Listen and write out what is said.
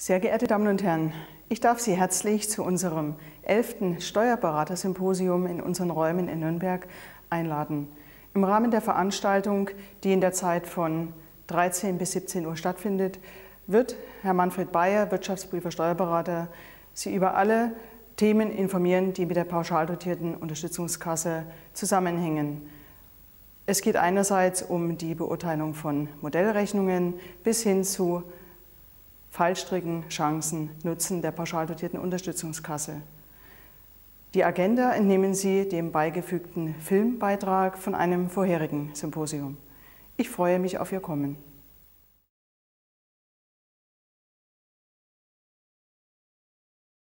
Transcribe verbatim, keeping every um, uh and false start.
Sehr geehrte Damen und Herren, ich darf Sie herzlich zu unserem elften Steuerberatersymposium in unseren Räumen in Nürnberg einladen. Im Rahmen der Veranstaltung, die in der Zeit von dreizehn bis siebzehn Uhr stattfindet, wird Herr Manfred Bayer, Wirtschaftsprüfer, Steuerberater, Sie über alle Themen informieren, die mit der pauschal dotierten Unterstützungskasse zusammenhängen. Es geht einerseits um die Beurteilung von Modellrechnungen bis hin zu Fallstricken, Chancen, Nutzen der pauschal dotierten Unterstützungskasse. Die Agenda entnehmen Sie dem beigefügten Filmbeitrag von einem vorherigen Symposium. Ich freue mich auf Ihr Kommen.